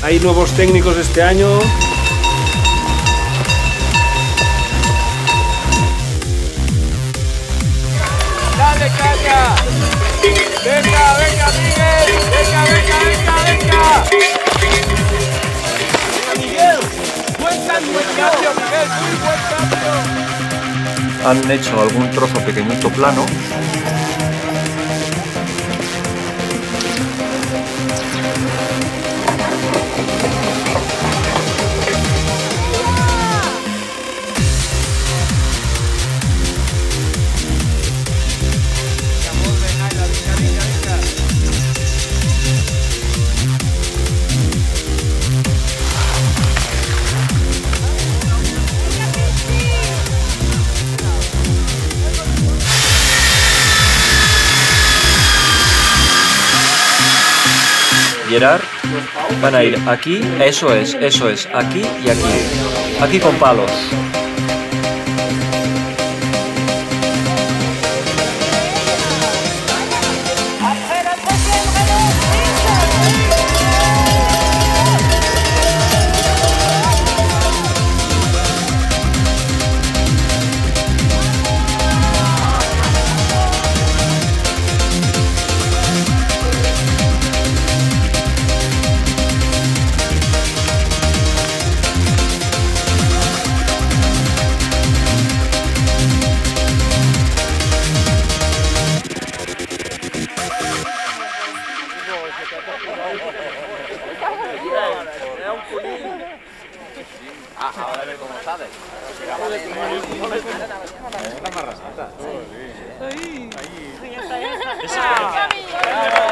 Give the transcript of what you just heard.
Hay nuevos técnicos este año. ¡Dale, caña! ¡Venga, venga, Miguel! ¡Venga, venga, venga, venga! ¡Venga, Miguel! ¡Buen cambio, Miguel! ¡Muy buen cambio! Han hecho algún trozo pequeñito plano. Gerard, van a ir aquí, eso es, aquí y aquí. Aquí con palos. Ahora ve cómo sabes. La marrasita. Ahí. Ahí.